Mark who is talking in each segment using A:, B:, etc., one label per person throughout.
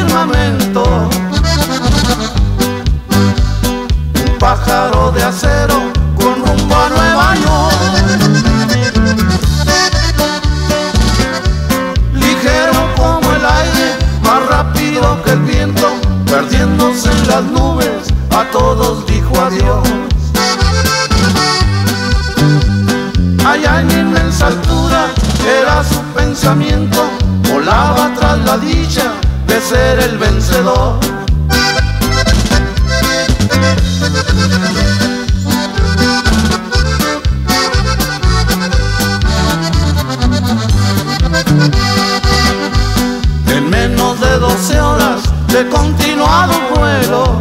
A: firmamento, un pájaro de acero con rumbo a Nueva York. Ligero como el aire, más rápido que el viento, perdiéndose en las nubes, a todos dijo adiós. Allá en inmensa altura era su pensamiento, volaba tras la dicha de ser el vencedor. En menos de 12 horas de continuado vuelo,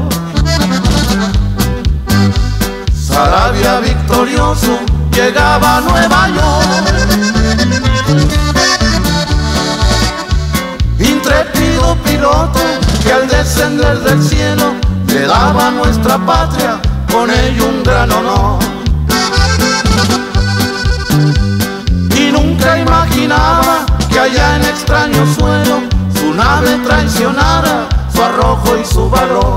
A: Saravia victorioso llegaba a Nueva York. Intrépido piloto que al descender del cielo le daba a nuestra patria con ello un gran honor. Y nunca imaginaba que allá en extraño suelo su nave traicionara su arrojo y su valor.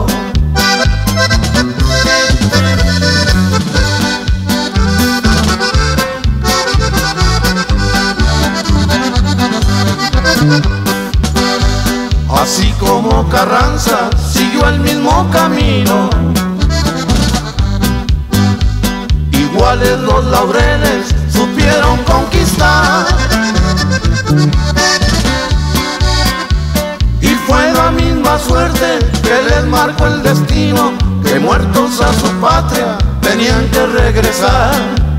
A: Así como Carranza siguió el mismo camino, iguales los laureles supieron conquistar. Y fue la misma suerte que les marcó el destino, que muertos a su patria tenían que regresar.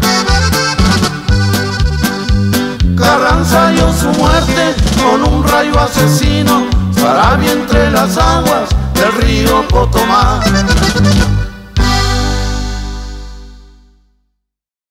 A: Carranza halló su muerte con un rayo asesino, Saravia entre las aguas del río Potomac.